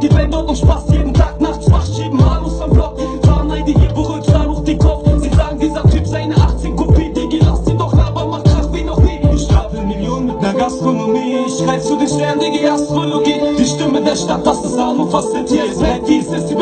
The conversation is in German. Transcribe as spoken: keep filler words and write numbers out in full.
die Welt dort und Spaß jeden Tag nachts wach, schieben Malus am Block. Fahrneide hier berührt Staruch die Kopf. Sie sagen, dieser Typ sei eine achtzehn Kopie. Digi, lass sie doch labern, macht Krach wie noch nie. Ich stapel Millionen mit ner Gastronomie. Ich schrei zu den Sternen, Digi, Astrologie. Die Stimme der Stadt, das ist Hannover City. Ist Mad, dies ist die